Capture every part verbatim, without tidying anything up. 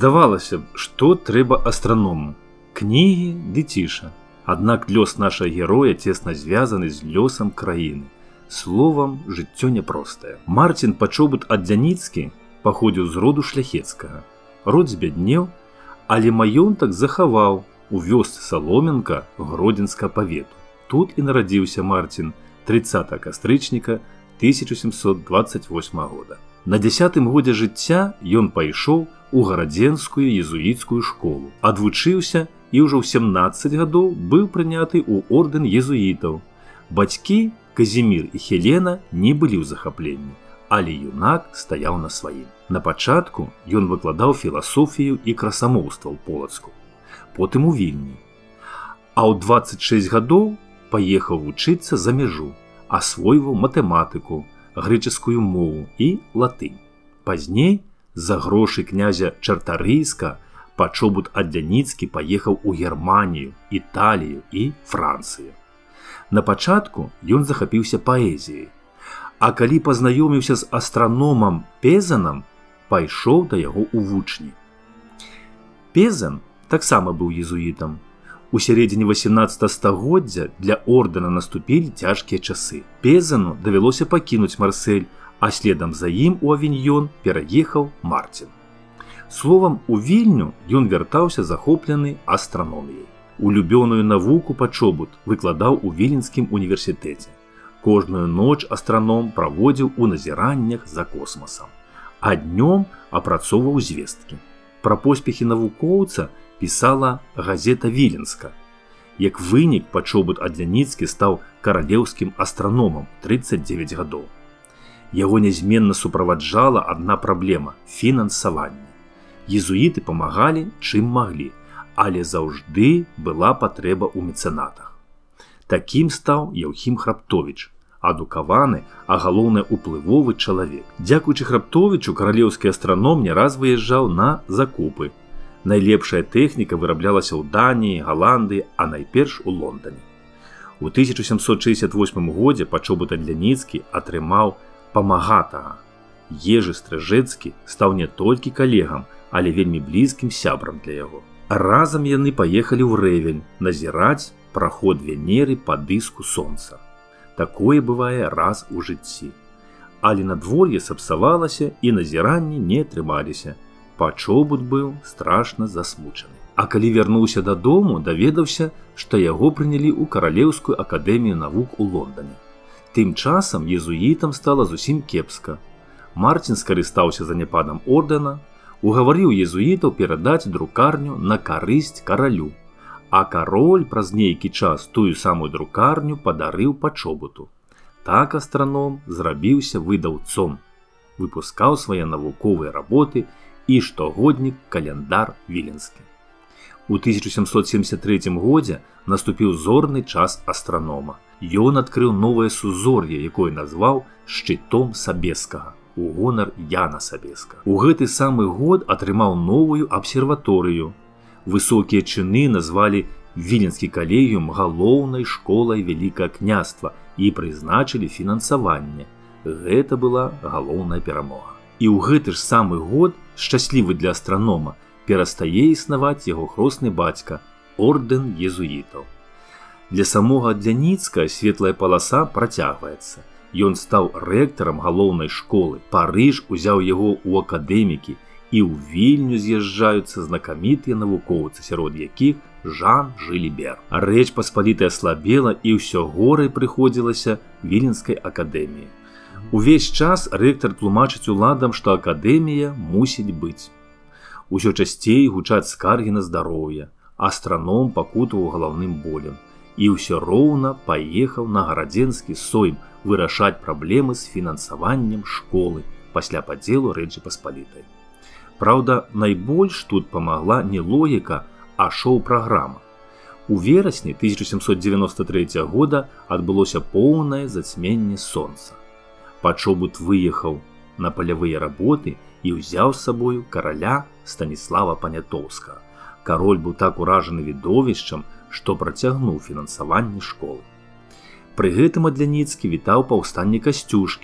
Здавалася б, што трэба астраному? Кнігі ды ціша. Аднак лёс нашага героя цесна звязаны з лёсам краіны. Словам, жыццё няпростае. Марцін Пачобут Адляніцкі паходзіў з роду шляхецкага. Род збяднеў, але маёнтак захаваў у вёсцы Саломенка Гродзенскага павету. Тут і нарадзіўся Марцін трыццатага кастрычніка тысяча сямсот дваццаць восьмага года. На дзясятым годзе жыцця ён пайшоў у гарадзенскую езуіцкую школу, адвучыўся і ўжо ў сямнаццаць гадоў быў прыняты ў ордэн езуітаў. Бацькі Казімір і Хелена не былі ў захапленні, але юнак стаяў на сваім. На пачатку ён выкладаў філасофію і красамоўства ў Полацку, потым у Вільні. А ў дваццаць шэсць гадоў паехаў вучыцца за мяжу, асвойваў матэматыку, грэчаскую мову і латынь. Пазней, за грошы князя Чартарыйска, Пачобут Адляніцкі паехаў у Германію, Італію і Францыю. На пачатку ён захапіўся паэзіяй, а калі пазнаёміўся з астраномам Пезанам, пайшоў да яго ў вучні. Пезан таксама быў езуітам. У сярэдзіне васямнаццатага стагоддзя для ордэна наступілі цяжкія часы. Пезану давялося пакінуць Марсель, а следам за ім у Авіньён пераехаў Марцін. Словам, у Вільню ён вяртаўся захоплены астраноміяй. Улюбёную навуку Пачобут выкладаў у Віленскім універсітэце. Кожную ноч астраном праводзіў у назіраннях за космасам, а днём апрацоўваў звесткі. Пра поспехі навукоўца пісала газета «Віленска». Як вынік, Пачобут Адляніцкі стаў каралеўскім астраномам трыццаць дзевяць гадоў. Яго нязменна суправаджала адна праблема – фінансаванне. Езуіты памагалі, чым маглі, але заўжды была патрэба ў мецэнатах. Такім стаў Яўхім Храптовіч, адукаваны, а галоўнае уплывовы чалавек. Дзякуючы Храптовічу каралеўскі астраном не раз выязджаў на закупы. Найлепшая тэхніка выраблялася ў Даніі, Галандыі, а найперш у Лондане. У тысяча сямсот шэсцьдзесят восьмым годзе Пачобут Адляніцкі атрымаў памагатага. Ежы Стрэжэцкі стаў не толькі калегам, але вельмі блізкім сябрам для яго. Разам яны паехалі ў Рэвель назіраць праход Венеры па дыску сонца. Такое бывае раз у жыцці. Але надвор'е сапсавалася і назіранні не атрымаліся. Пачобут быў страшна засмучаны. А калі вярнуўся дадому, даведаўся, што яго прынялі ў Каралеўскую акадэмію навук у Лондане. Тым часам езуітам стала зусім кепска. Марцін скарыстаўся заняпадам ордэна, угаварыў езуітаў перадаць друкарню на карысць каралю, а кароль праз нейкі час тую самую друкарню падарыў Пачобуту. Так астраном зрабіўся выдаўцом, выпускаў свае навуковыя работы і штогоднік каляндар Віленскі. У тысяча сямсот семдзесят трэцім годзе наступіў зорны час астранома. Ён адкрыў новае сузор'е, якое назваў шчытом Сабескага, у гонар Яна Сабескага. У гэты самы год атрымаў новую абсерваторыю. Высокія чыны назвалі Віленскі калегіум галоўнай школай Вялікага княства і прызначылі фінансаванне. Гэта была галоўная перамога. І ў гэты ж самы год, шчаслівы для астранома, перастае існаваць яго хросны бацька, ордэн езуітаў. Для самога Адляніцкага светлая паласа працягваецца. Ён стаў рэктарам галоўнай школы. Парыж узяў яго ў акадэмікі, і ў Вільню з'язджаюцца знакамітыя навукоўцы, сярод якіх Жан Жылібер. Рэч Паспалітая слабела, і ўсё горай прыходзілася Віленскай акадэміі. Увесь час рэктар тлумачыць уладам, што акадэмія мусіць быць. Усё часцей гучаць скаргі на здароўе. Астраном пакутаваў галаўным болем. І ўсё роўна паехаў на гарадзенскі сойм вырашаць праблемы з фінансаваннем школы пасля падзелу Рэчы Паспалітай. Праўда, найбольш тут памагла не логіка, а шоу-праграма. У верасні тысяча сямсот дзевяноста трэцяга года адбылося поўнае зацьменне сонца. Пачобут выехаў на палявыя работы і ўзяў з сабою караля Станіслава Панятоўскага. Кароль быў так уражаны відовішчам, што працягнуў фінансаванне школы. Пры гэтым Адляніцкі вітаў паўстанне Касцюшкі,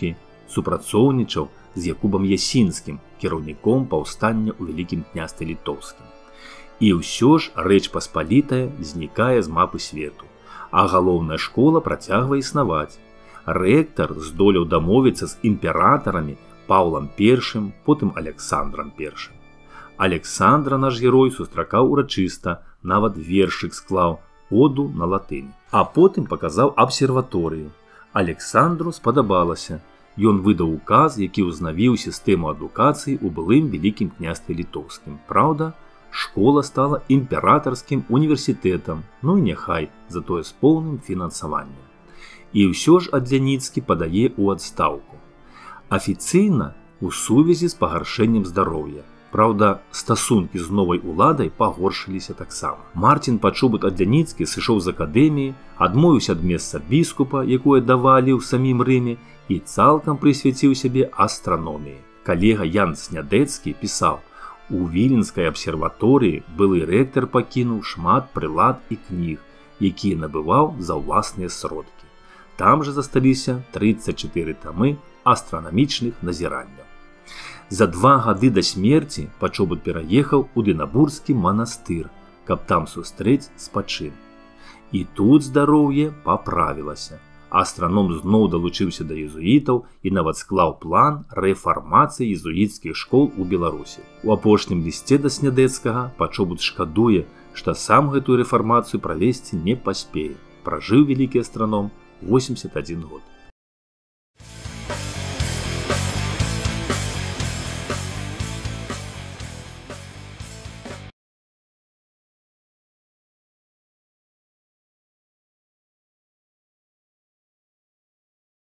супрацоўнічаў з Якубам Ясінскім, кіраўніком паўстання ў Вялікім княстве літоўскім. І ўсё ж Рэч Паспалітая знікае з мапы свету, а галоўная школа працягвае існаваць. Рэктар здолеў дамовіцца з імператарамі Паўлам Першым, потым Аляксандрам Першым. Аляксандра наш герой сустракаў урачыста, нават вершык склаў, оду на латыні. А потым паказаў абсерваторыю. Аляксандру спадабалася. Ён выдаў указ, які ўзнавіў сістэму адукацыі ў былым Вялікім княстве літоўскім. Праўда, школа стала імператарскім універсітэтам, ну і няхай, затое з поўным фінансаваннем. І ўсё ж Адляніцкі падае ў адстаўку. Афіцыйна у сувязі з пагаршэннем здароўя. Праўда, стасункі з новай уладай пагоршыліся таксама. Марцін Пачобут Адляніцкі сышоў з акадэміі, адмовіўся ад месца біскупа, якое давалі ў самім Рыме, і цалкам прысвяціў сябе астраноміі. Калега Ян Снядэцкі пісаў: у Віленскай абсерваторыі былы рэктар пакінуў шмат прылад і кніг, якія набываў за ўласныя сродкі. Там жа засталіся трыццаць чатыры тамы астранамічных назіранняў. За два гады да смерці Пачобут пераехаў у Дынабурскі манастыр, каб там сустрэць спачын. І тут здароўе паправілася. Астраном зноў далучыўся да езуітаў і нават склаў план рэфармацыі езуіцкіх школ у Беларусі. У апошнім лісце да Снядэцкага Пачобут шкадуе, што сам гэтую рэфармацыю правесці не паспее. Пражыў вялікі астраном восемьдесят один год.